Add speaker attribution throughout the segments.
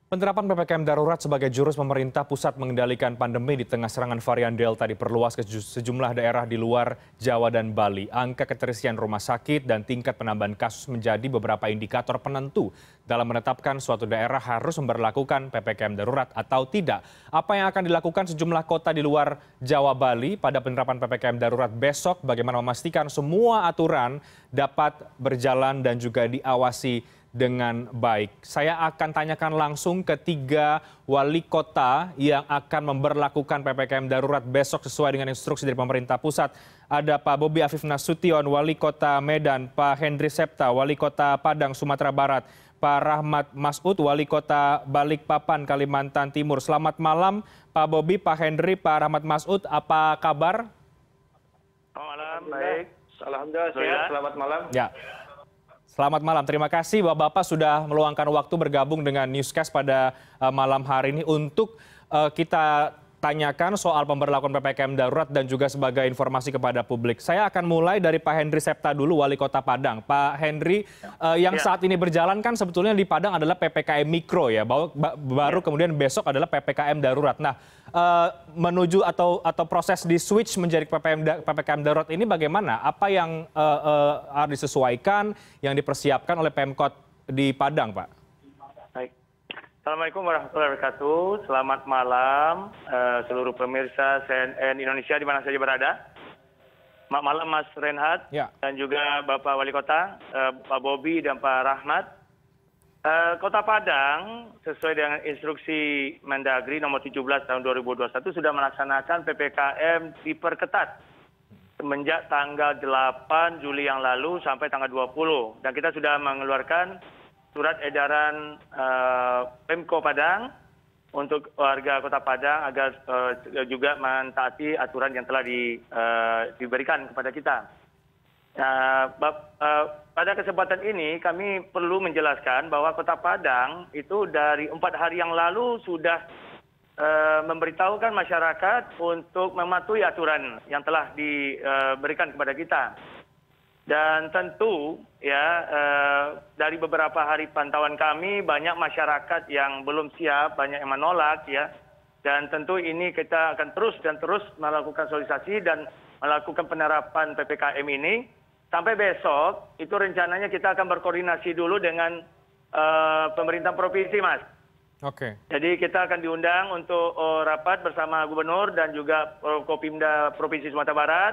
Speaker 1: Penerapan PPKM darurat sebagai jurus pemerintah pusat mengendalikan pandemi di tengah serangan varian Delta diperluas ke sejumlah daerah di luar Jawa dan Bali. Angka keterisian rumah sakit dan tingkat penambahan kasus menjadi beberapa indikator penentu dalam menetapkan suatu daerah harus memberlakukan PPKM darurat atau tidak. Apa yang akan dilakukan sejumlah kota di luar Jawa Bali pada penerapan PPKM darurat besok, bagaimana memastikan semua aturan dapat berjalan dan juga diawasi dengan baik. Saya akan tanyakan langsung ke tiga wali kota yang akan memberlakukan PPKM darurat besok sesuai dengan instruksi dari pemerintah pusat. Ada Pak Bobi Afif Nasution, Wali Kota Medan, Pak Henry Septa, Wali Kota Padang, Sumatera Barat, Pak Rahmat Masud, Wali Kota Balikpapan, Kalimantan Timur. Selamat malam Pak Bobi, Pak Henry, Pak Rahmat Masud. Apa kabar?
Speaker 2: Selamat malam, baik. Alhamdulillah sehat, selamat malam.
Speaker 1: Ya. Selamat malam, terima kasih Bapak-Bapak sudah meluangkan waktu bergabung dengan Newscast pada malam hari ini untuk kita tanyakan soal pemberlakuan PPKM darurat dan juga sebagai informasi kepada publik. Saya akan mulai dari Pak Henry Septa dulu, Wali Kota Padang. Pak Henry, yang saat ini berjalan kan sebetulnya di Padang adalah PPKM Mikro ya, baru kemudian besok adalah PPKM darurat. Nah, menuju atau proses di switch menjadi PPKM darurat ini bagaimana? Apa yang harus disesuaikan, yang dipersiapkan oleh Pemkot di Padang, Pak?
Speaker 2: Baik. Assalamualaikum warahmatullahi wabarakatuh. Selamat malam seluruh pemirsa CNN Indonesia di mana saja berada. Selamat malam Mas Renhat dan juga Bapak Wali Kota, Pak Bobi dan Pak Rahmat. Kota Padang sesuai dengan instruksi Mendagri nomor 17 tahun 2021 sudah melaksanakan PPKM diperketat semenjak tanggal 8 Juli yang lalu sampai tanggal 20. Dan kita sudah mengeluarkan surat edaran Pemko Padang untuk warga Kota Padang agar juga mentaati aturan yang telah diberikan kepada kita. Pada kesempatan ini kami perlu menjelaskan bahwa Kota Padang itu dari 4 hari yang lalu sudah memberitahukan masyarakat untuk mematuhi aturan yang telah diberikan kepada kita. Dan tentu ya dari beberapa hari pantauan kami banyak masyarakat yang belum siap, banyak yang menolak ya. Dan tentu ini kita akan terus melakukan sosialisasi dan melakukan penerapan PPKM ini. Sampai besok itu rencananya kita akan berkoordinasi dulu dengan pemerintah provinsi, Mas.
Speaker 1: Oke.
Speaker 2: Jadi kita akan diundang untuk rapat bersama gubernur dan juga Kopimda Provinsi Sumatera Barat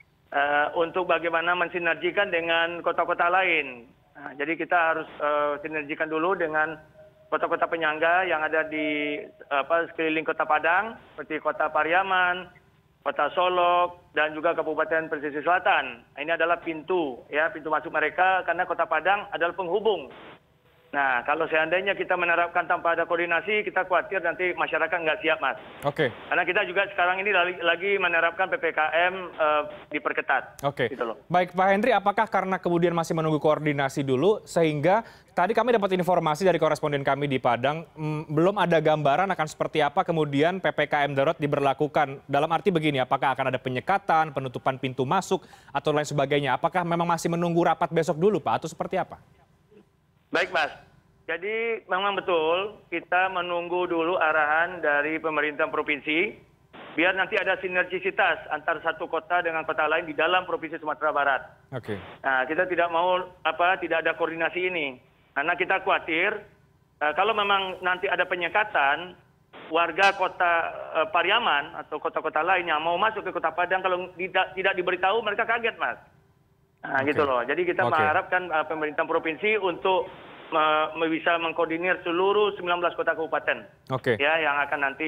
Speaker 2: untuk bagaimana mensinergikan dengan kota-kota lain. Nah, jadi kita harus sinergikan dulu dengan kota-kota penyangga yang ada di sekeliling Kota Padang seperti Kota Pariaman, Kota Solok, dan juga Kabupaten Pesisir Selatan. Nah, ini adalah pintu masuk mereka karena Kota Padang adalah penghubung. Nah, kalau seandainya kita menerapkan tanpa ada koordinasi, kita khawatir nanti masyarakat nggak siap, Mas.
Speaker 1: Oke.
Speaker 2: Karena kita juga sekarang ini lagi menerapkan PPKM diperketat.
Speaker 1: Oke.
Speaker 2: Gitu loh.
Speaker 1: Baik, Pak Henry, apakah karena kemudian masih menunggu koordinasi dulu, sehingga tadi kami dapat informasi dari koresponden kami di Padang, belum ada gambaran akan seperti apa kemudian PPKM darurat diberlakukan. Dalam arti begini, apakah akan ada penyekatan, penutupan pintu masuk, atau lain sebagainya? Apakah memang masih menunggu rapat besok dulu, Pak, atau seperti apa?
Speaker 2: Baik, Mas. Jadi memang betul kita menunggu dulu arahan dari pemerintah provinsi biar nanti ada sinergisitas antara satu kota dengan kota lain di dalam Provinsi Sumatera Barat.
Speaker 1: Oke.
Speaker 2: Nah, kita tidak mau tidak ada koordinasi ini. Karena kita khawatir kalau memang nanti ada penyekatan warga Kota Pariaman atau kota-kota lain yang mau masuk ke Kota Padang kalau tidak diberitahu mereka kaget, Mas. Nah, gitu loh. Jadi kita mengharapkan pemerintah provinsi untuk bisa mengkoordinir seluruh 19 kota kabupaten ya yang akan nanti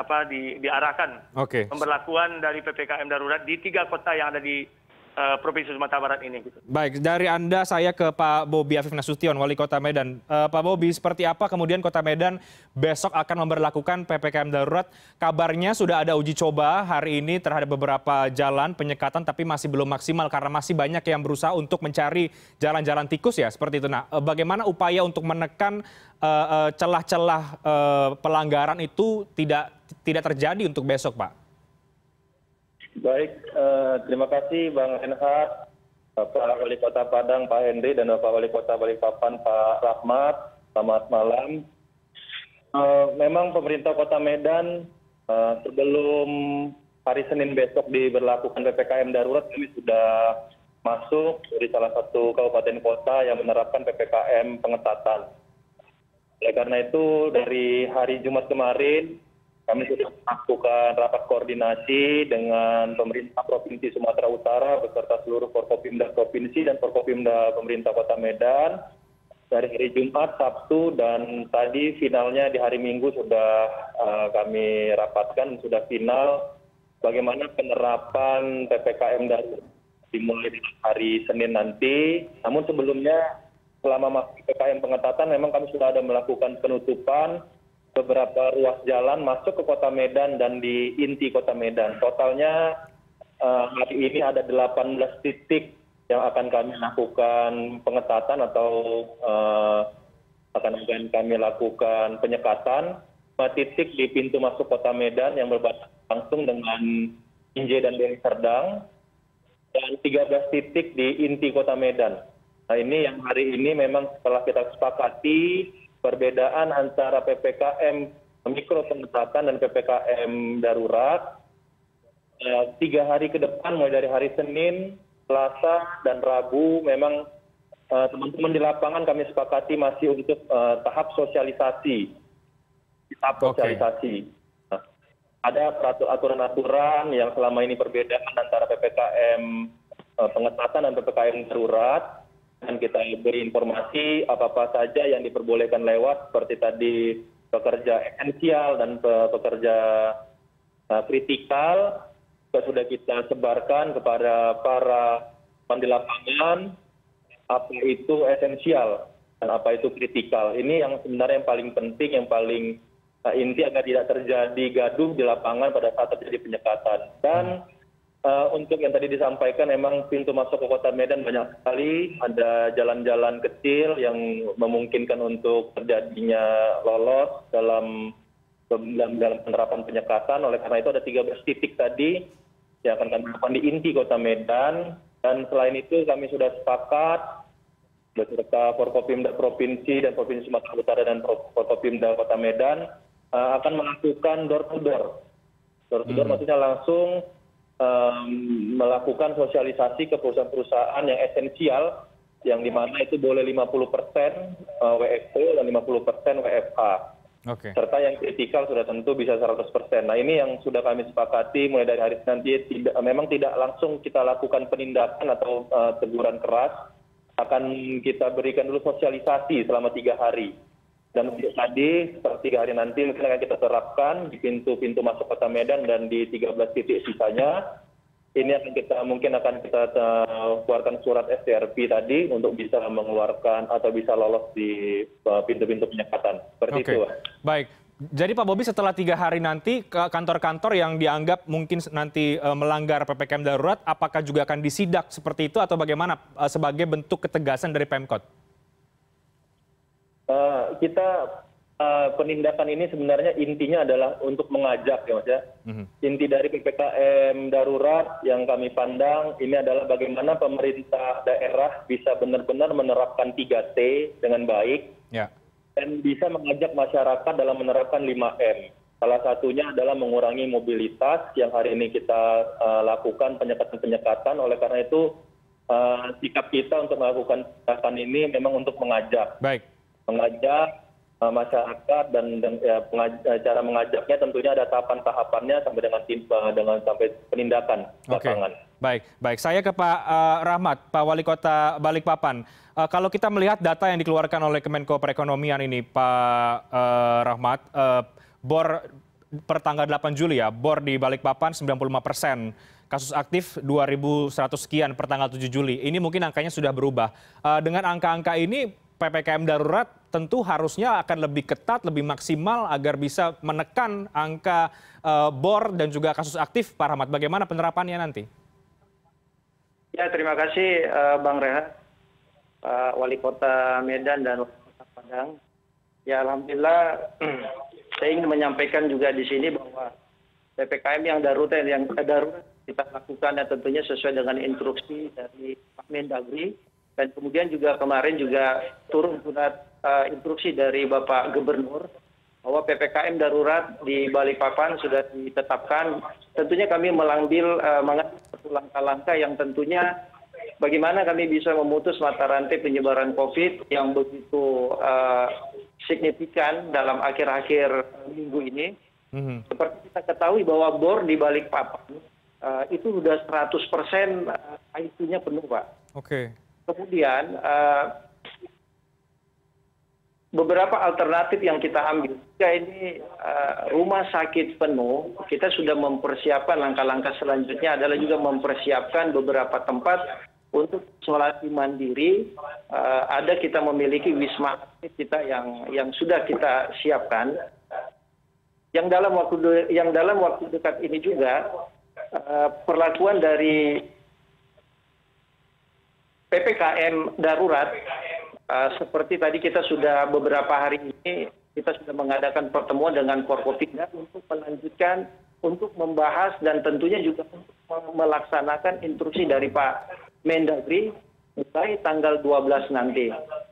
Speaker 2: diarahkan pemberlakuan dari PPKM darurat di 3 kota yang ada di Provinsi Sumatera Barat ini. Gitu.
Speaker 1: Baik, dari Anda saya ke Pak Bobi Afif Nasution, Wali Kota Medan. Pak Bobi, seperti apa kemudian Kota Medan besok akan memberlakukan PPKM darurat? Kabarnya sudah ada uji coba hari ini terhadap beberapa jalan penyekatan, tapi masih belum maksimal karena masih banyak yang berusaha untuk mencari jalan-jalan tikus ya, seperti itu. Nah, bagaimana upaya untuk menekan celah-celah pelanggaran itu tidak terjadi untuk besok, Pak?
Speaker 3: Baik, terima kasih Bang Renhat, Bapak Wali Kota Padang Pak Henry dan Bapak Wali Kota Balikpapan Pak Rahmat. Selamat malam. Memang pemerintah Kota Medan sebelum hari Senin besok diberlakukan PPKM darurat, kami sudah masuk dari salah satu kabupaten kota yang menerapkan PPKM pengetatan. Oleh karena itu dari hari Jumat kemarin kami sudah melakukan rapat koordinasi dengan pemerintah Provinsi Sumatera Utara beserta seluruh Forkopimda Provinsi dan Forkopimda pemerintah Kota Medan. Dari hari Jumat, Sabtu, dan tadi finalnya di hari Minggu sudah kami rapatkan, sudah final bagaimana penerapan PPKM darurat dimulai di hari Senin nanti. Namun sebelumnya selama masa PPKM pengetatan memang kami sudah ada melakukan penutupan beberapa ruas jalan masuk ke Kota Medan dan di inti Kota Medan. Totalnya hari ini ada 18 titik yang akan kami lakukan pengetatan atau akan kami lakukan penyekatan. 5 titik di pintu masuk Kota Medan yang berbatasan langsung dengan Inje dan Deli Serdang, dan 13 titik di inti Kota Medan. Nah ini yang hari ini memang setelah kita sepakati perbedaan antara PPKM mikro pengetatan dan PPKM darurat. 3 hari ke depan mulai dari hari Senin, Selasa, dan Rabu memang teman-teman di lapangan kami sepakati masih untuk tahap sosialisasi. Nah, ada aturan-aturan yang selama ini perbedaan antara PPKM pengetatan dan PPKM darurat. Dan kita beri informasi apa-apa saja yang diperbolehkan lewat, seperti tadi pekerja esensial dan pekerja kritikal, sudah kita sebarkan kepada para teman di lapangan apa itu esensial dan apa itu kritikal. Ini yang sebenarnya yang paling penting, yang paling inti agar tidak terjadi gaduh di lapangan pada saat terjadi penyekatan. Dan untuk yang tadi disampaikan, memang pintu masuk ke Kota Medan banyak sekali, ada jalan-jalan kecil yang memungkinkan untuk terjadinya lolos dalam penerapan penyekatan. Oleh karena itu ada 13 titik tadi yang akan kami lakukan di inti Kota Medan. Dan selain itu kami sudah sepakat beserta Forkopimda Provinsi dan Provinsi Sumatera Utara dan Forkopimda Kota Medan akan melakukan door to door. Door to door maksudnya langsung melakukan sosialisasi ke perusahaan-perusahaan yang esensial, yang dimana itu boleh 50% WFO dan 50% WFH. Serta yang kritikal sudah tentu bisa 100%. Nah ini yang sudah kami sepakati mulai dari hari nanti, memang tidak langsung kita lakukan penindakan atau teguran keras, akan kita berikan dulu sosialisasi selama 3 hari. Dan untuk tadi, seperti 3 hari nanti mungkin akan kita terapkan di pintu-pintu masuk Kota Medan dan di 13 titik sisanya. Ini mungkin akan kita keluarkan surat STRP tadi untuk bisa mengeluarkan atau bisa lolos di pintu-pintu penyekatan. Seperti itu.
Speaker 1: Baik. Jadi Pak Bobi, setelah 3 hari nanti kantor-kantor yang dianggap mungkin nanti melanggar PPKM darurat, apakah juga akan disidak seperti itu atau bagaimana sebagai bentuk ketegasan dari Pemkot?
Speaker 3: Kita penindakan ini sebenarnya intinya adalah untuk mengajak, ya Mas ya. Inti dari PPKM darurat yang kami pandang ini adalah bagaimana pemerintah daerah bisa benar-benar menerapkan 3T dengan baik dan bisa mengajak masyarakat dalam menerapkan 5M. Salah satunya adalah mengurangi mobilitas yang hari ini kita lakukan penyekatan-penyekatan. Oleh karena itu sikap kita untuk melakukan penyekatan ini memang untuk mengajak. Mengajak masyarakat dan cara mengajaknya tentunya ada tahapan-tahapannya sampai dengan sampai penindakan lapangan.
Speaker 1: Baik. Saya ke Pak Rahmat, Pak Wali Kota Balikpapan. Kalau kita melihat data yang dikeluarkan oleh Kemenko Perekonomian ini, Pak Rahmat, bor per tanggal 8 Juli ya, bor di Balikpapan 95%. Kasus aktif 2.100 sekian per tanggal 7 Juli. Ini mungkin angkanya sudah berubah. Dengan angka-angka ini, PPKM darurat tentu harusnya akan lebih ketat, lebih maksimal agar bisa menekan angka bor dan juga kasus aktif, Pak Rahmat. Bagaimana penerapannya nanti?
Speaker 4: Ya, terima kasih Bang Rehat, Pak Wali Kota Medan dan Wali Kota Padang. Ya, alhamdulillah saya ingin menyampaikan juga di sini bahwa PPKM yang darurat kita lakukan dan tentunya sesuai dengan instruksi dari Pak Mendagri. Dan kemudian juga kemarin juga turun surat instruksi dari Bapak Gubernur bahwa PPKM darurat di Balikpapan sudah ditetapkan. Tentunya kami mengambil langkah-langkah yang tentunya bagaimana kami bisa memutus mata rantai penyebaran COVID yang begitu signifikan dalam akhir-akhir minggu ini. Seperti kita ketahui bahwa BOR di Balikpapan itu sudah 100% ICU-nya penuh, Pak.
Speaker 1: Oke.
Speaker 4: Kemudian beberapa alternatif yang kita ambil. Jika ini rumah sakit penuh, kita sudah mempersiapkan langkah-langkah selanjutnya adalah juga mempersiapkan beberapa tempat untuk isolasi mandiri. Ada kita memiliki wisma atlet kita yang sudah kita siapkan. Yang dalam waktu dekat ini juga perlakuan dari PPKM darurat seperti tadi kita sudah beberapa hari ini kita sudah mengadakan pertemuan dengan Forkopimda untuk melanjutkan untuk membahas dan tentunya juga untuk melaksanakan instruksi dari Pak Mendagri mulai tanggal 12 nanti.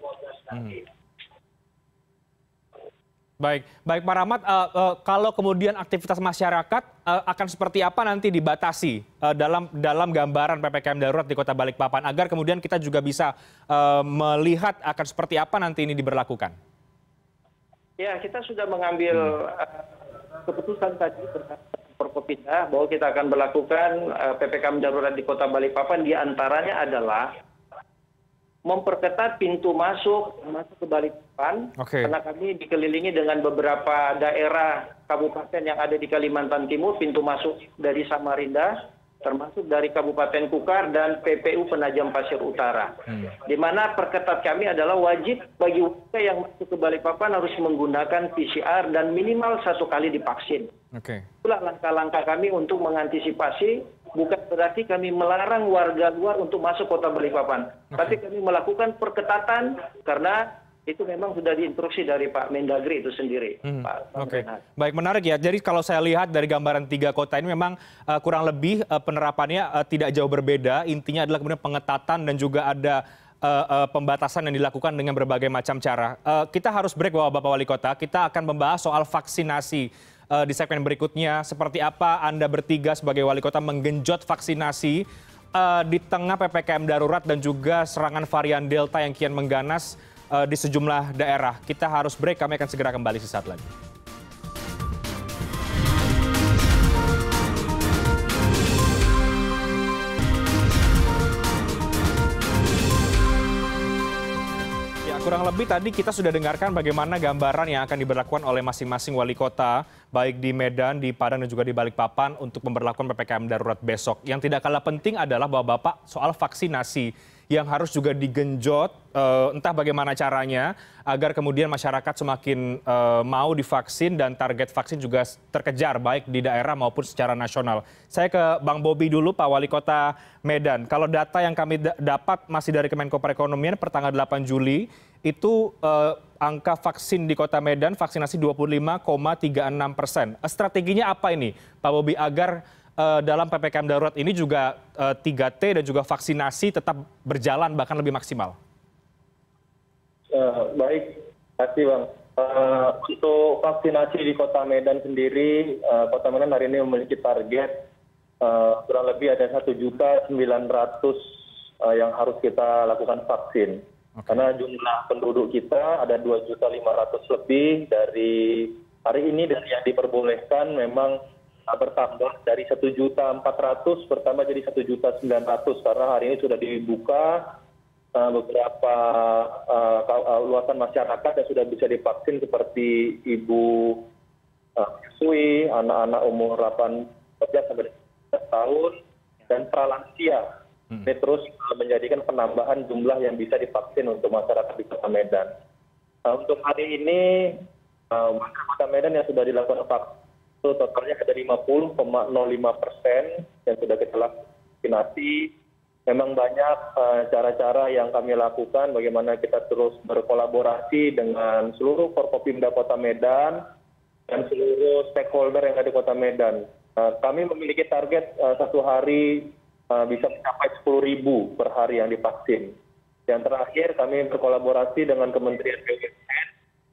Speaker 1: Baik, Pak Rahmat, kalau kemudian aktivitas masyarakat akan seperti apa nanti dibatasi dalam gambaran PPKM darurat di Kota Balikpapan agar kemudian kita juga bisa melihat akan seperti apa nanti ini diberlakukan?
Speaker 4: Ya, kita sudah mengambil keputusan tadi bersama Forkopimda bahwa kita akan berlakukan PPKM darurat di Kota Balikpapan, di antaranya adalah memperketat pintu masuk ke Balikpapan, karena kami dikelilingi dengan beberapa daerah kabupaten yang ada di Kalimantan Timur, pintu masuk dari Samarinda, termasuk dari Kabupaten Kukar dan PPU Penajam Pasir Utara. Di mana perketat kami adalah wajib bagi warga yang masuk ke Balikpapan harus menggunakan PCR dan minimal 1 kali divaksin. Itulah langkah-langkah kami untuk mengantisipasi. Bukan berarti kami melarang warga luar untuk masuk Kota Balikpapan. Tapi kami melakukan perketatan karena itu memang sudah diinstruksi dari Pak Mendagri itu sendiri.
Speaker 1: Baik, menarik ya. Jadi kalau saya lihat dari gambaran 3 kota ini memang kurang lebih penerapannya tidak jauh berbeda. Intinya adalah kemudian pengetatan dan juga ada pembatasan yang dilakukan dengan berbagai macam cara. Kita harus break Bapak Wali Kota. Kita akan membahas soal vaksinasi di segmen berikutnya. Seperti apa Anda bertiga sebagai Wali Kota menggenjot vaksinasi di tengah PPKM darurat dan juga serangan varian Delta yang kian mengganas di sejumlah daerah. Kita harus break, kami akan segera kembali sesaat lagi. Kurang lebih tadi kita sudah dengarkan bagaimana gambaran yang akan diberlakukan oleh masing-masing wali kota, baik di Medan, di Padang, dan juga di Balikpapan untuk memberlakukan PPKM darurat besok. Yang tidak kalah penting adalah bahwa Bapak soal vaksinasi yang harus juga digenjot, entah bagaimana caranya, agar kemudian masyarakat semakin mau divaksin dan target vaksin juga terkejar, baik di daerah maupun secara nasional. Saya ke Bang Bobi dulu, Pak Wali Kota Medan. Kalau data yang kami dapat masih dari Kemenko Perekonomian per tanggal 8 Juli, itu angka vaksin di Kota Medan vaksinasi 25,36%. Strateginya apa ini, Pak Bobi, agar dalam PPKM darurat ini juga 3T dan juga vaksinasi tetap berjalan bahkan lebih maksimal?
Speaker 3: Baik, terima kasih Bang. Untuk vaksinasi di Kota Medan sendiri, Kota Medan hari ini memiliki target kurang lebih ada 1.900.000 yang harus kita lakukan vaksin. Karena jumlah penduduk kita ada 2.500.000 lebih dari hari ini, dan yang diperbolehkan memang bertambah dari 1.400.000 bertambah jadi 1.900.000 karena hari ini sudah dibuka beberapa luasan masyarakat yang sudah bisa divaksin seperti ibu menyusui, anak-anak umur 8 sampai 12 tahun, dan pralansia. Ini terus menjadikan penambahan jumlah yang bisa divaksin untuk masyarakat di Kota Medan. Untuk hari ini, Kota Medan yang sudah dilakukan vaksin totalnya ada 50,05% yang sudah kita vaksinasi. Memang banyak cara-cara yang kami lakukan, bagaimana kita terus berkolaborasi dengan seluruh Forkopimda Kota Medan dan seluruh stakeholder yang ada di Kota Medan. Kami memiliki target satu hari bisa mencapai 10.000 per hari yang divaksin. Yang terakhir kami berkolaborasi dengan Kementerian BUMN, di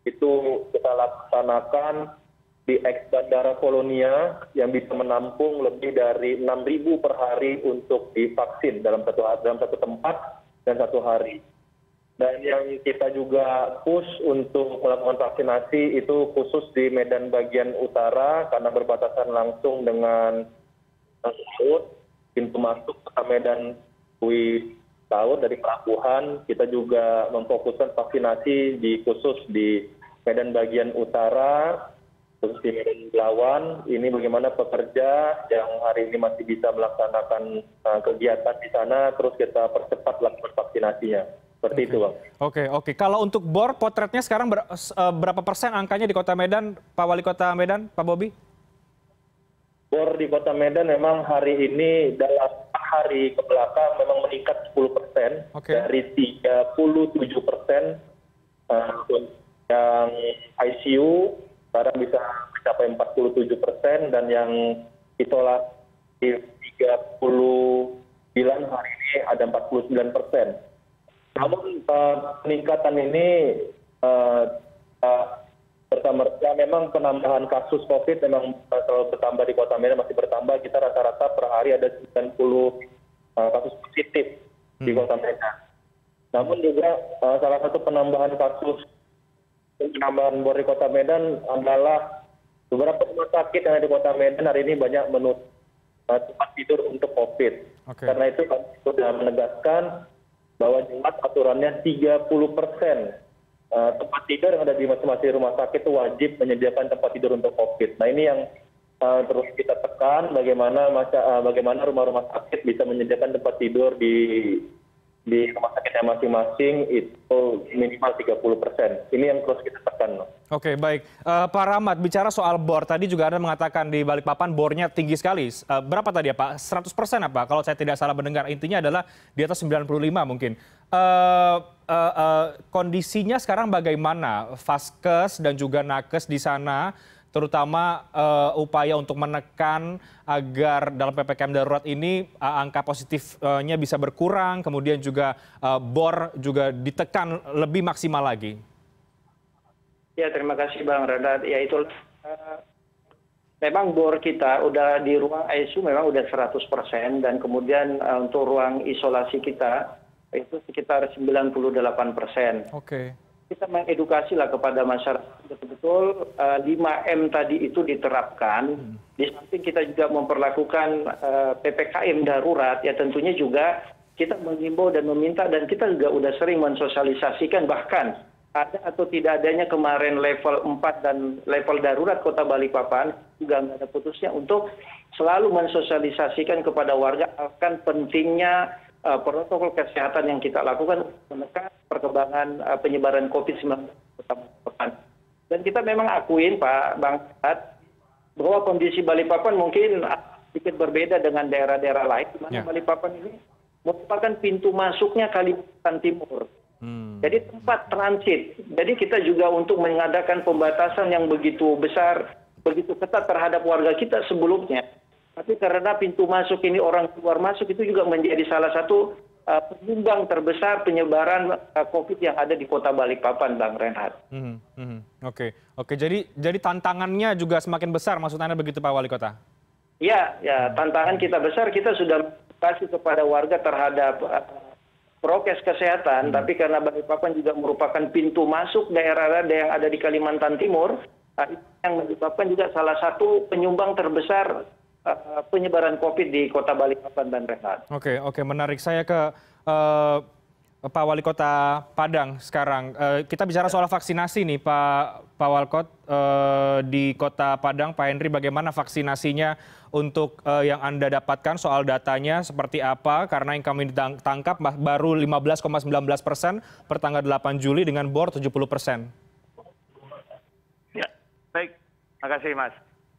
Speaker 3: itu kita laksanakan di ex-Bandara Polonia yang bisa menampung lebih dari 6.000 per hari untuk divaksin dalam satu tempat dan satu hari. Dan yang kita juga push untuk melakukan vaksinasi itu khusus di Medan bagian utara karena berbatasan langsung dengan laut, pintu masuk kota Medan melalui laut dari pelabuhan. Kita juga memfokuskan vaksinasi khusus di Medan bagian utara, khusus di Medan Belawan. Ini bagaimana pekerja yang hari ini masih bisa melaksanakan kegiatan di sana, terus kita percepat lakukan vaksinasinya. Seperti itu, Bang.
Speaker 1: Oke. Kalau untuk BOR, potretnya sekarang berapa persen angkanya di Kota Medan, Pak Wali Kota Medan, Pak Bobi?
Speaker 3: BOR di Kota Medan memang hari ini dalam hari ke belakang memang meningkat 10% dari 37% yang ICU sekarang bisa mencapai 47% dan yang isolasi 39 hari ini ada 49%. Namun peningkatan ini bertambah, memang penambahan kasus COVID memang selalu bertambah di Kota Medan, masih bertambah. Kita rata-rata per hari ada 90 kasus positif di Kota Medan. Namun juga salah satu penambahan BOR di Kota Medan adalah beberapa rumah sakit yang ada di Kota Medan hari ini banyak menutup tempat tidur untuk COVID. Karena itu kami sudah menegaskan bahwa jelas aturannya 30% tempat tidur yang ada di masing-masing rumah sakit itu wajib menyediakan tempat tidur untuk COVID. Nah ini yang terus kita tekan bagaimana rumah-rumah sakit bisa menyediakan tempat tidur di rumah sakitnya masing-masing itu minimal 30%. Ini yang terus kita tekan.
Speaker 1: Oke, baik. Pak Rahmat, bicara soal BOR, tadi juga Anda mengatakan di Balikpapan BOR-nya tinggi sekali. Berapa tadi ya Pak? 100% apa? Kalau saya tidak salah mendengar, intinya adalah di atas 95 mungkin. Kondisinya sekarang bagaimana? Vaskes dan juga Nakes di sana, terutama upaya untuk menekan agar dalam PPKM darurat ini angka positifnya bisa berkurang, kemudian juga BOR juga ditekan lebih maksimal lagi.
Speaker 4: Ya, terima kasih Bang Renhat. Ya itu memang BOR kita udah di ruang ICU memang udah 100% dan kemudian untuk ruang isolasi kita itu sekitar 98%. Kita mengedukasilah kepada masyarakat betul-betul 5M tadi itu diterapkan. Di samping kita juga memperlakukan PPKM darurat, ya tentunya juga kita mengimbau dan meminta dan kita juga sudah sering mensosialisasikan bahkan ada atau tidak adanya kemarin level 4 dan level darurat Kota Balikpapan juga nggak ada putusnya untuk selalu mensosialisasikan kepada warga akan pentingnya protokol kesehatan yang kita lakukan untuk menekan perkembangan penyebaran COVID-19 Kota Balikpapan. Dan kita memang akuin Pak Bang Renhat bahwa kondisi Balikpapan mungkin sedikit berbeda dengan daerah-daerah lain, di mana Balikpapan ini merupakan pintu masuknya Kalimantan Timur. Jadi tempat transit. Jadi kita juga untuk mengadakan pembatasan yang begitu besar, begitu ketat terhadap warga kita sebelumnya. Tapi karena pintu masuk ini orang keluar masuk itu juga menjadi salah satu penyumbang terbesar penyebaran COVID yang ada di Kota Balikpapan, Bang Renhat.
Speaker 1: Oke. Jadi tantangannya juga semakin besar, maksud Anda begitu Pak Wali Kota?
Speaker 4: Ya, tantangan kita besar. Kita sudah kasih kepada warga terhadap prokes kesehatan, tapi karena Balikpapan juga merupakan pintu masuk daerah-daerah yang ada di Kalimantan Timur, yang menyebabkan juga salah satu penyumbang terbesar penyebaran COVID di Kota Balikpapan dan Renhat.
Speaker 1: Oke, menarik. Saya ke Pak Wali Kota Padang sekarang. Kita bicara soal vaksinasi nih Pak Walkot di Kota Padang. Pak Henry, bagaimana vaksinasinya untuk yang Anda dapatkan, soal datanya seperti apa? Karena yang kami ditangkap baru 15,19% per tanggal 8 Juli dengan BOR 70%.
Speaker 2: Ya, baik. Terima kasih Mas.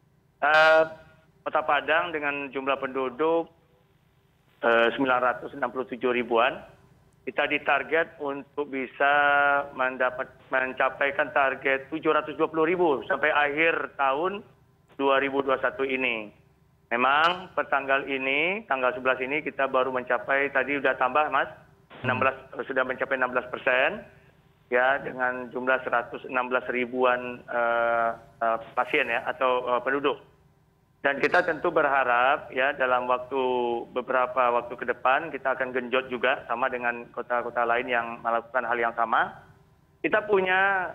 Speaker 2: Kota Padang dengan jumlah penduduk 967 ribuan, kita ditarget untuk bisa mencapaikan target 720 ribu sampai akhir tahun 2021 ini. Memang per tanggal 11 ini kita baru mencapai, tadi sudah tambah Mas, sudah mencapai 16%. ya dengan jumlah 116 ribuan pasien ya atau penduduk. Dan kita tentu berharap ya dalam beberapa waktu ke depan kita akan genjot juga sama dengan kota-kota lain yang melakukan hal yang sama. Kita punya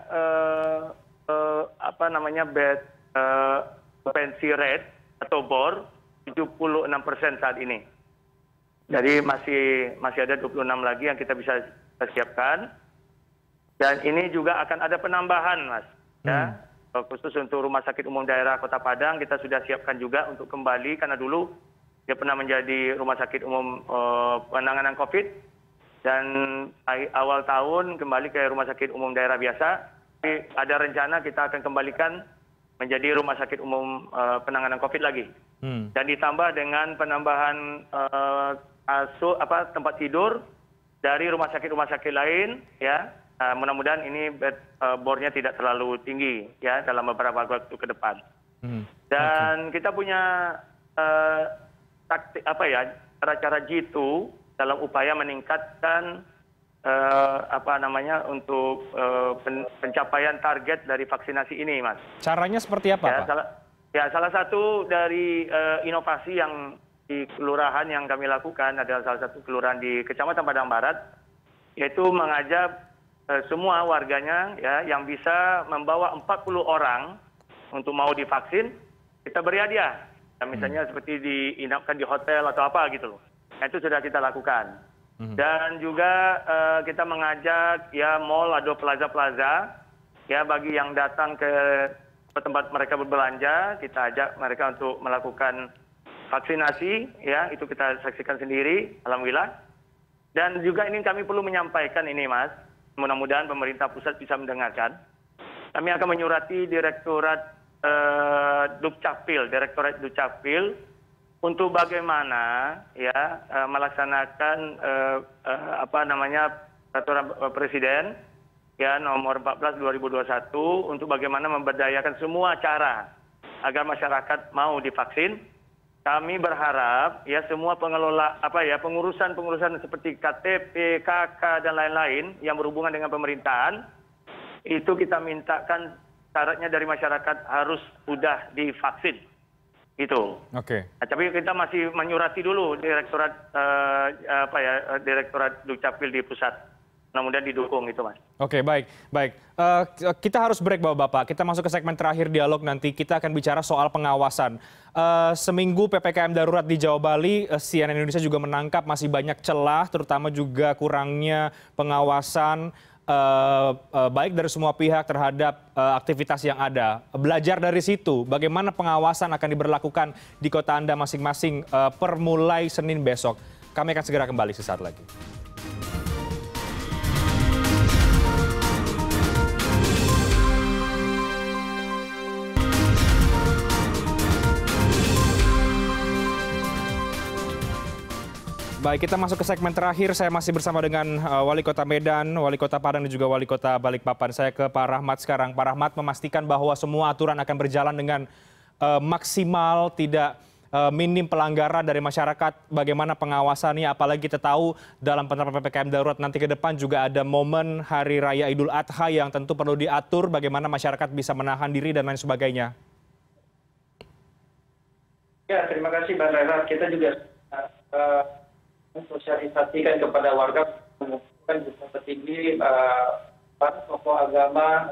Speaker 2: bed occupancy rate atau BOR 76% saat ini. Jadi masih ada 26 lagi yang kita bisa siapkan. Dan ini juga akan ada penambahan, Mas. Ya. Khusus untuk Rumah Sakit Umum Daerah Kota Padang kita sudah siapkan juga untuk kembali karena dulu dia pernah menjadi Rumah Sakit Umum penanganan COVID dan awal tahun kembali ke Rumah Sakit Umum Daerah biasa. Jadi ada rencana kita akan kembalikan menjadi Rumah Sakit Umum penanganan COVID lagi. Dan ditambah dengan penambahan tempat tidur dari rumah sakit lain ya. Mudah-mudahan ini bornya tidak terlalu tinggi ya dalam beberapa waktu ke depan. Dan kita punya cara-cara jitu dalam upaya meningkatkan untuk pencapaian target dari vaksinasi ini, Mas.
Speaker 1: Caranya seperti apa, Pak?
Speaker 2: Salah satu dari inovasi yang di kelurahan yang kami lakukan adalah salah satu kelurahan di Kecamatan Padang Barat, yaitu mengajak semua warganya ya yang bisa membawa 40 orang untuk mau divaksin, kita beri hadiah. Ya, misalnya seperti diinapkan di hotel atau apa gitu loh. Nah, itu sudah kita lakukan. Dan juga kita mengajak ya mall atau plaza-plaza ya bagi yang datang ke tempat mereka berbelanja, kita ajak mereka untuk melakukan vaksinasi ya, itu kita saksikan sendiri, alhamdulillah. Dan juga ini kami perlu menyampaikan ini, Mas. Mudah-mudahan pemerintah pusat bisa mendengarkan. Kami akan menyurati Direktorat Dukcapil untuk bagaimana ya melaksanakan peraturan Presiden ya nomor 14 2021 untuk bagaimana memberdayakan semua cara agar masyarakat mau divaksin. Kami berharap ya semua pengurusan seperti KTP, KK dan lain-lain yang berhubungan dengan pemerintahan itu kita mintakan syaratnya dari masyarakat harus sudah divaksin. Itu. Oke. Nah, tapi kita masih menyurati dulu Direktorat Dukcapil di pusat. Mudah-mudahan didukung itu, Mas. Oke, baik.
Speaker 1: Kita harus break, Bapak-Bapak. Kita masuk ke segmen terakhir dialog nanti. Kita akan bicara soal pengawasan. Seminggu PPKM darurat di Jawa Bali, CNN Indonesia juga menangkap masih banyak celah, terutama juga kurangnya pengawasan baik dari semua pihak terhadap aktivitas yang ada. Belajar dari situ, bagaimana pengawasan akan diberlakukan di kota Anda masing-masing per mulai Senin besok. Kami akan segera kembali sesaat lagi. Baik, kita masuk ke segmen terakhir. Saya masih bersama dengan Wali Kota Medan, Wali Kota Padang, dan juga Wali Kota Balikpapan. Saya ke Pak Rahmat sekarang. Pak Rahmat memastikan bahwa semua aturan akan berjalan dengan maksimal, tidak minim pelanggaran dari masyarakat. Bagaimana pengawasannya, apalagi kita tahu dalam penerapan PPKM darurat nanti ke depan juga ada momen Hari Raya Idul Adha yang tentu perlu diatur bagaimana masyarakat bisa menahan diri dan lain sebagainya.
Speaker 4: Ya, terima kasih Bang Renat. Kita juga sosialisasikan kepada warga, mengumpulkan juga petinggi, para tokoh agama,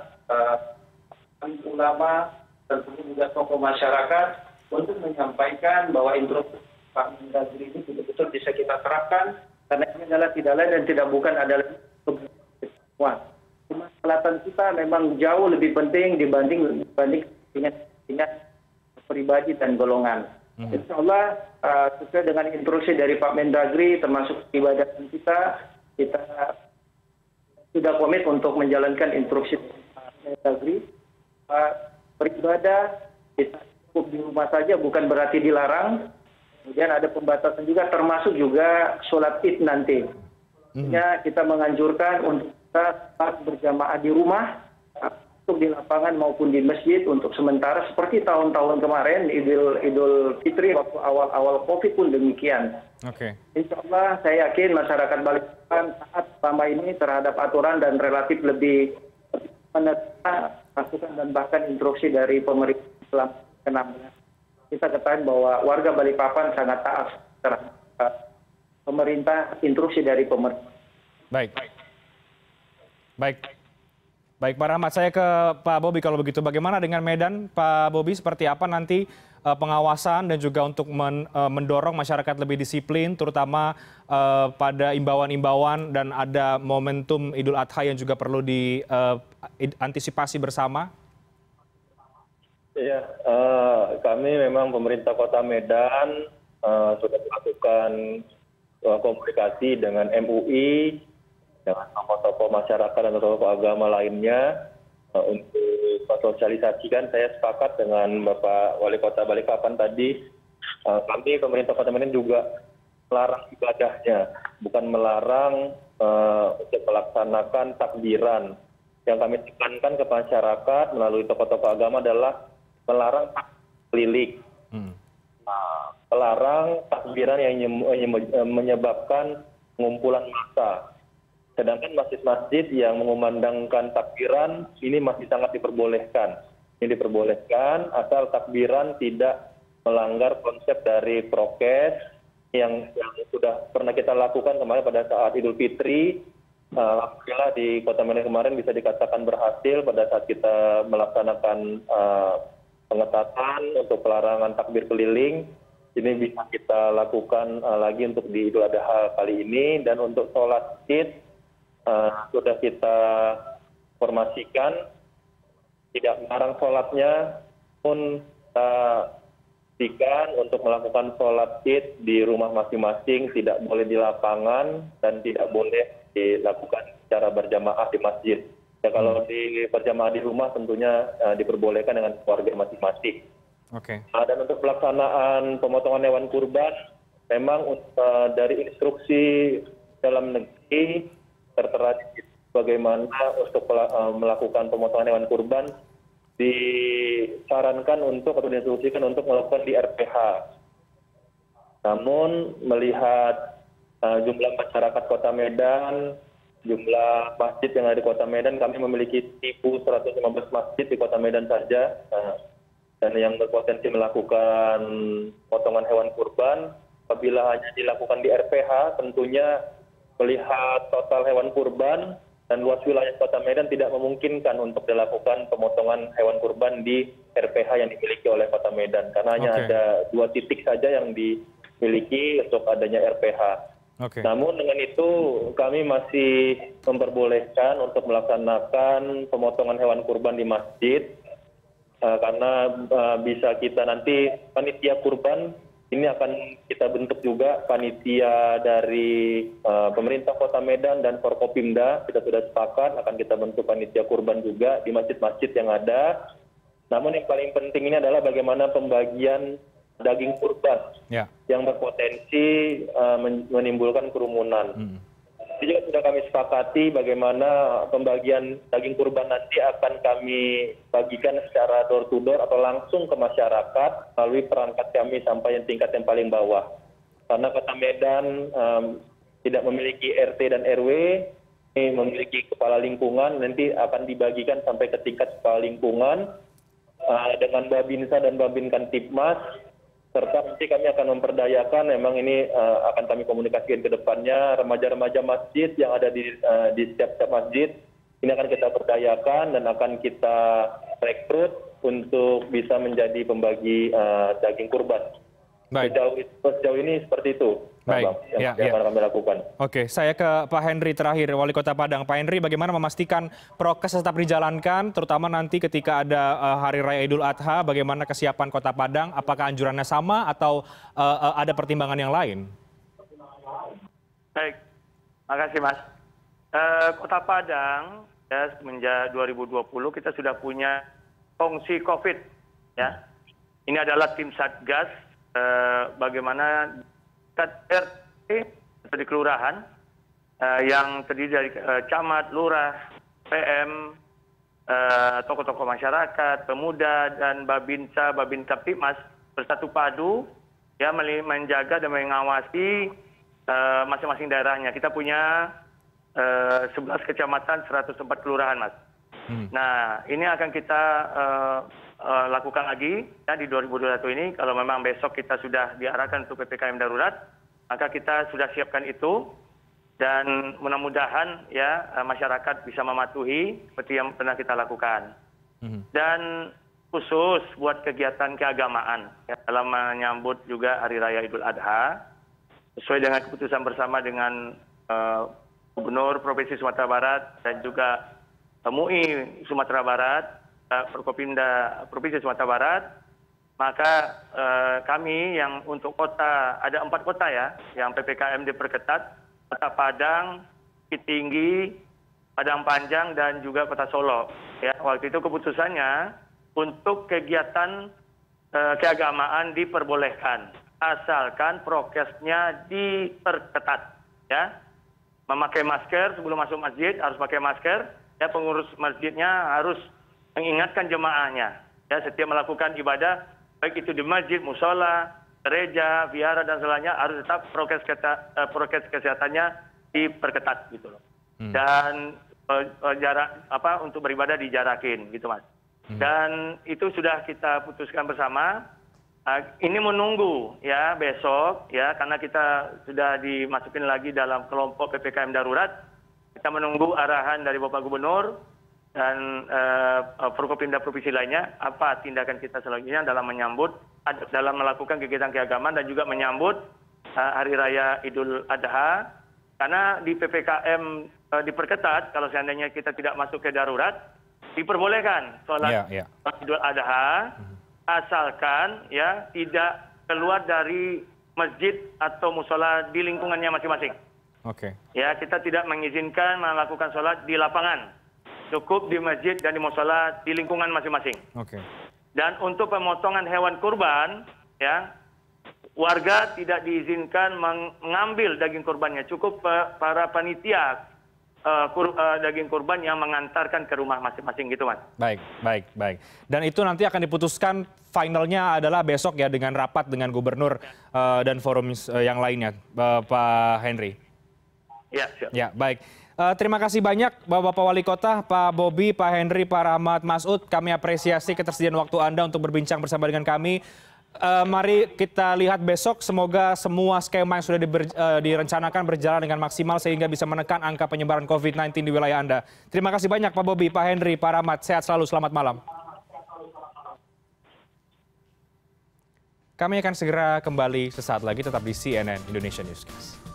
Speaker 4: ulama, dan juga tokoh masyarakat untuk menyampaikan bahwa instruksi Pak Mendagri ini betul-betul bisa kita terapkan karena ini adalah tidak lain dan tidak bukan adalah semua. Kemaslahatan kita memang jauh lebih penting dibanding dengan pribadi dan golongan. Insya Allah sesuai dengan instruksi dari Pak Mendagri termasuk ibadah kita sudah komit untuk menjalankan instruksi Pak Mendagri. Beribadah kita cukup di rumah saja bukan berarti dilarang. Kemudian ada pembatasan juga termasuk juga sholat id nanti. Kita menganjurkan untuk kita berjamaah di rumah untuk di lapangan maupun di masjid untuk sementara seperti tahun-tahun kemarin Idul Fitri waktu awal-awal COVID pun demikian.
Speaker 1: Oke.
Speaker 4: Insya Allah saya yakin masyarakat Balikpapan taat selama ini terhadap aturan dan relatif lebih menerima masukan dan bahkan instruksi dari pemerintah selama 6 bulan. Kita ketahui bahwa warga Balikpapan sangat taat terhadap pemerintah, instruksi dari pemerintah.
Speaker 1: Baik, Pak Rahmat, saya ke Pak Bobi kalau begitu. Bagaimana dengan Medan, Pak Bobi? Seperti apa nanti pengawasan dan juga untuk mendorong masyarakat lebih disiplin, terutama pada imbauan-imbauan dan ada momentum Idul Adha yang juga perlu diantisipasi bersama?
Speaker 3: Iya, kami memang pemerintah Kota Medan sudah melakukan komunikasi dengan MUI, dengan tokoh-tokoh masyarakat dan tokoh agama lainnya untuk mensosialisasikan. Saya sepakat dengan Bapak Wali Kota Balikpapan tadi, kami pemerintah Kota Medan juga melarang ibadahnya, bukan melarang untuk melaksanakan takbiran. Yang kami tekankan ke masyarakat melalui tokoh-tokoh agama adalah melarang keliling, melarang takbiran yang menyebabkan pengumpulan massa. Sedangkan masjid-masjid yang mengumandangkan takbiran ini masih sangat diperbolehkan. Ini diperbolehkan asal takbiran tidak melanggar konsep dari prokes yang sudah pernah kita lakukan kemarin pada saat Idul Fitri. Alhamdulillah di Kota Medan kemarin bisa dikatakan berhasil pada saat kita melaksanakan pengetatan untuk pelarangan takbir keliling. Ini bisa kita lakukan lagi untuk di Idul Adha kali ini, dan untuk sholat Id sudah kita informasikan tidak melarang sholatnya, pun kita pastikan untuk melakukan sholat Id di rumah masing-masing, tidak boleh di lapangan dan tidak boleh dilakukan secara berjamaah di masjid. Ya, kalau di berjamaah di rumah tentunya diperbolehkan dengan keluarga masing-masing. Dan untuk pelaksanaan pemotongan hewan kurban, memang dari instruksi dalam negeri tertera bagaimana untuk melakukan pemotongan hewan kurban disarankan untuk atau diinstruksikan untuk melakukan di RPH. Namun melihat jumlah masyarakat Kota Medan, jumlah masjid yang ada di Kota Medan, kami memiliki 1.115 masjid di Kota Medan saja, dan yang berpotensi melakukan potongan hewan kurban. Apabila hanya dilakukan di RPH, tentunya melihat total hewan kurban dan luas wilayah Kota Medan tidak memungkinkan untuk dilakukan pemotongan hewan kurban di RPH yang dimiliki oleh Kota Medan, karena hanya ada 2 titik saja yang dimiliki untuk adanya RPH. Namun dengan itu kami masih memperbolehkan untuk melaksanakan pemotongan hewan kurban di masjid, karena bisa kita nanti panitia kurban ini akan kita bentuk juga panitia dari pemerintah Kota Medan dan Forkopimda. Kita sudah sepakat akan kita bentuk panitia kurban juga di masjid-masjid yang ada. Namun yang paling penting ini adalah bagaimana pembagian daging kurban yang berpotensi menimbulkan kerumunan. Ini juga sudah kami sepakati bagaimana pembagian daging kurban nanti akan kami bagikan secara door to door atau langsung ke masyarakat melalui perangkat kami sampai yang tingkat yang paling bawah. Karena Kota Medan tidak memiliki RT dan RW, ini memiliki kepala lingkungan, nanti akan dibagikan sampai ke tingkat kepala lingkungan dengan Babinsa dan Babin Kantipmas. Serta nanti kami akan memperdayakan, memang ini akan kami komunikasikan ke depannya, remaja-remaja masjid yang ada di setiap masjid, ini akan kita berdayakan dan akan kita rekrut untuk bisa menjadi pembagi daging kurban. Sejauh ini seperti itu. Yang akan kami lakukan.
Speaker 1: Oke, saya ke Pak Henry terakhir, Wali Kota Padang. Pak Henry, bagaimana memastikan prokes tetap dijalankan, terutama nanti ketika ada Hari Raya Idul Adha, bagaimana kesiapan Kota Padang? Apakah anjurannya sama atau ada pertimbangan yang lain?
Speaker 2: Baik, makasih Mas. Kota Padang ya, semenjak 2020 kita sudah punya fungsi COVID. Ya, ini adalah tim Satgas. Bagaimana RT atau di kelurahan yang terdiri dari camat, lurah, PM, tokoh-tokoh masyarakat, pemuda, dan Babinsa, Babin Kaptipmas bersatu padu ya menjaga dan mengawasi masing-masing daerahnya. Kita punya 11 kecamatan, 104 kelurahan, Mas. Nah, ini akan kita lakukan lagi ya di 2021 ini. Kalau memang besok kita sudah diarahkan untuk PPKM darurat, maka kita sudah siapkan itu. Dan mudah-mudahan ya masyarakat bisa mematuhi seperti yang pernah kita lakukan. Dan khusus buat kegiatan keagamaan ya, dalam menyambut juga Hari Raya Idul Adha, sesuai dengan keputusan bersama dengan Gubernur Provinsi Sumatera Barat dan juga MUI Sumatera Barat, Forkopimda Provinsi Sumatera Barat, maka kami yang untuk kota, ada 4 kota ya, yang PPKM diperketat, Kota Padang, Bukit Tinggi, Padang Panjang, dan juga Kota Solo. Ya, waktu itu keputusannya untuk kegiatan keagamaan diperbolehkan, asalkan prokesnya diperketat. Ya, memakai masker sebelum masuk masjid harus pakai masker. Ya, pengurus masjidnya harus mengingatkan jemaahnya. Ya, setiap melakukan ibadah, baik itu di masjid, musola, gereja, vihara dan sebagainya harus tetap prokes kesehatannya diperketat gitu loh. Dan jarak untuk beribadah dijarakin gitu, Mas. Dan itu sudah kita putuskan bersama. Ini menunggu ya besok ya, karena kita sudah dimasukin lagi dalam kelompok PPKM darurat. Kita menunggu arahan dari Bapak Gubernur dan Forkopimda provinsi lainnya, apa tindakan kita selanjutnya dalam menyambut, dalam melakukan kegiatan keagamaan dan juga menyambut Hari Raya Idul Adha. Karena di PPKM diperketat, kalau seandainya kita tidak masuk ke darurat, diperbolehkan sholat Idul Adha, asalkan ya tidak keluar dari masjid atau musola di lingkungannya masing-masing. Ya, kita tidak mengizinkan melakukan sholat di lapangan. Cukup di masjid dan di musola di lingkungan masing-masing. Dan untuk pemotongan hewan kurban, ya, warga tidak diizinkan mengambil daging kurbannya. Cukup para panitia daging kurban yang mengantarkan ke rumah masing-masing gitu, Mas.
Speaker 1: Baik. Dan itu nanti akan diputuskan finalnya adalah besok ya dengan rapat dengan gubernur dan forum yang lainnya, Pak Henry.
Speaker 2: Ya, siap.
Speaker 1: Ya, baik. Terima kasih banyak Bapak Wali Kota, Pak Bobi, Pak Henry, Pak Rahmat Masud. Kami apresiasi ketersediaan waktu Anda untuk berbincang bersama dengan kami. Mari kita lihat besok, semoga semua skema yang sudah direncanakan berjalan dengan maksimal sehingga bisa menekan angka penyebaran COVID-19 di wilayah Anda. Terima kasih banyak Pak Bobi, Pak Henry, Pak Rahmat. Sehat selalu, selamat malam. Kami akan segera kembali sesaat lagi, tetap di CNN Indonesia Newscast.